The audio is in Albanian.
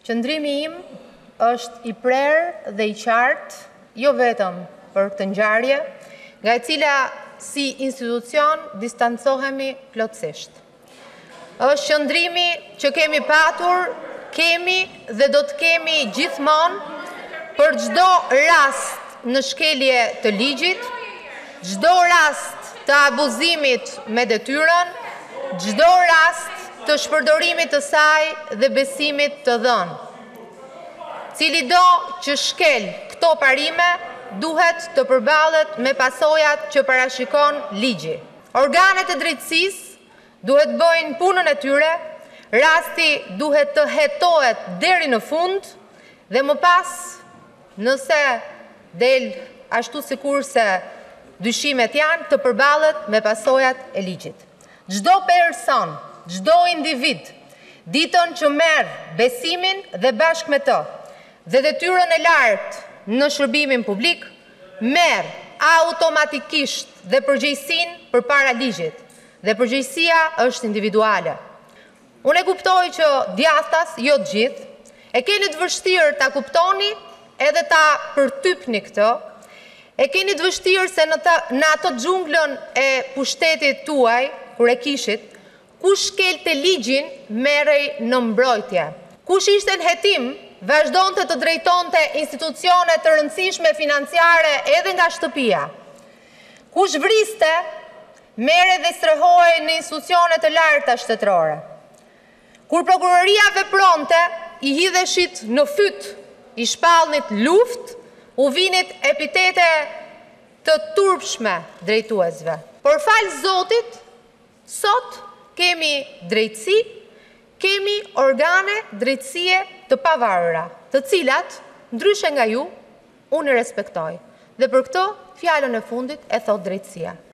Qëndrimi im është i prerë dhe i qartë, jo vetëm për këtë ngjarje, nga e cila si institucion distancohemi plotësisht. Është qëndrimi që kemi patur, kemi dhe do të kemi gjithmonë për çdo rast në shkelje të ligjit, çdo rast të abuzimit me detyrën, çdo rast të shpërdorimit të saj dhe besimit të dhënë. Cili do që shkel këto parime duhet të përballet me pasojat që parashikon ligji. Organet e drejtësisë duhet bëjnë punën e tyre, rasti duhet të hetohet deri në fund dhe më pas, nëse del ashtu sikurse dyshimet janë, të përballet me pasojat e ligjit. Çdo person, çdo individ, ditën që merr besimin dhe bashkë me të, dhe detyrën e lartë në shërbimin publik, merr automatikisht dhe përgjegjësinë përpara ligjit, dhe përgjegjësia është individuale. Unë e kuptoj që djathtas, jo të gjithë, e keni të vështirë ta kuptoni edhe ta përtypni këtë, e keni të vështirë se në atë xhunglën e pushtetit tuaj, kur e kishit, kush shkelte ligjin merrej në mbrojtje. Kush ishte në hetim, vazhdonte të drejtonte institucione të rëndësishme financiare edhe nga shtëpia. Kush vriste, merrej dhe strehohej në institucione të larta shtetërore. Kur prokuroria vepronte, i hidheshit në fyt, i shpallnit luftë, u vinit epitete të turpshme drejtuesve. Por falë Zotit, sot kemi drejtësi, kemi organe drejtësie të pavarura, të cilat, ndryshe nga ju, unë i respektoj. Dhe për këto, fjalën e fundit e thot drejtësia.